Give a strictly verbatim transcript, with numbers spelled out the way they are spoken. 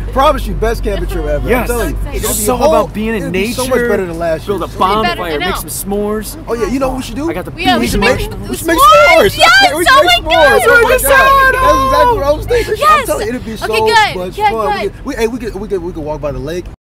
Promise you, best camping trip ever. Yes. I'm telling you. It's It'll just be something whole- about being in it'll be nature. so much better than last year. Build a It'll be better, bonfire, I make know. some s'mores. Oh yeah, you know what we should do? I got the Yeah, we bees should in make- my- we should make s'mores. s'mores. Yes, we oh should my make s'mores. God. Oh my That's God. so That's exactly what I was thinking. I'm Yes. telling you, it'd be so Okay, good. much Good, fun. We good. could, we, hey, we could, we could, we could walk by the lake.